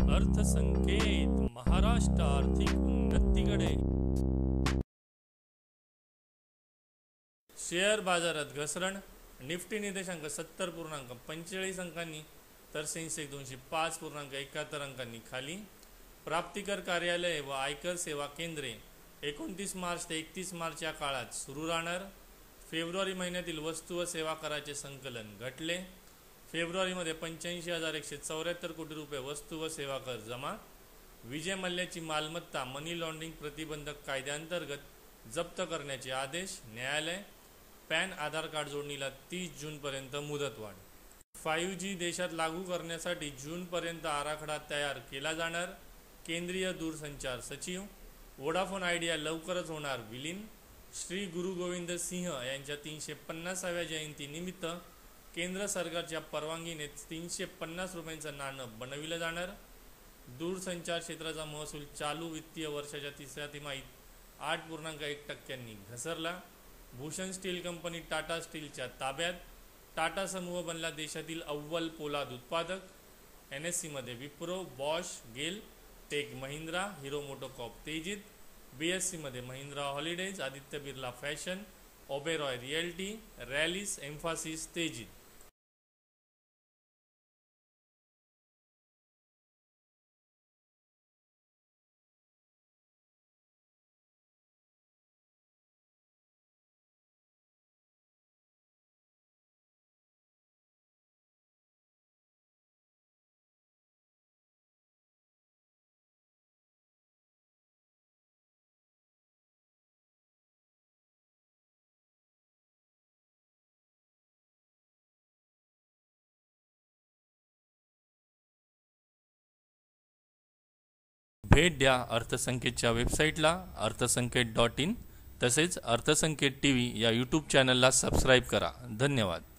अर्थसंकेत महाराष्ट्र आर्थिक उन्नतीकडे। शेअर बाजारात घसरण, निफ्टी निर्देशांक 70.45 अंकांनी तर सेन्सेक्स 205.71 अंकांनी खाली। प्राप्तिकर कार्यालय व आयकर सेवा केंद्रे 29 मार्च ते 31 मार्च या काळात सुरू राहणार। फेब्रुवारी महिन्यातील वस्तू व सेवा कराचे संकलन घटले। फेब्रुवारीमध्ये 85,174 कोटी रुपये वस्तू व सेवा कर जमा। विजय मल्ल्याची मालमत्ता मनी लॉन्ड्रिंग प्रतिबंधक कायद्याअंतर्गत जप्त करण्याचे आदेश न्यायालय। पॅन आधार कार्ड जोडणीला 30 जूनपर्यंत मुदतवाढ। 5G देशात लागू करण्यासाठी जूनपर्यंत आराखडा तयार केला जाणार, केंद्रीय दूरसंचार सचिव। वोडाफोन आयडिया लवकरच होणार विलीन। श्री गुरु गोविंद सिंह यांच्या 350व्या जयंतीनिमित्त केंद्र सरकारच्या परवानगीने 350 रुपयांचं नाणं बनविलं जाणार। दूरसंचार क्षेत्राचा महसूल चालू वित्तीय वर्षाच्या तिसऱ्या तिमाहीत 8.1% घसरला। भूषण स्टील कंपनी टाटा स्टीलच्या ताब्यात। टाटा समूह बनला देशातील अव्वल पोलाद उत्पादक। NSE मध्ये Wipro, Bosch, GAIL, Tech Mahindra, Hero MotoCorp तेजीत। BSE मध्ये Mahindra Holidays, Aditya Birla Fashion, Oberoi Realty, Rallis, Mphasis तेजीत। भेट द्या अर्थसंकेतच्या वेबसाईटला अर्थसंकेत.in तसेच अर्थसंकेत TV या यूट्यूब चॅनलला सबस्क्राईब करा। धन्यवाद।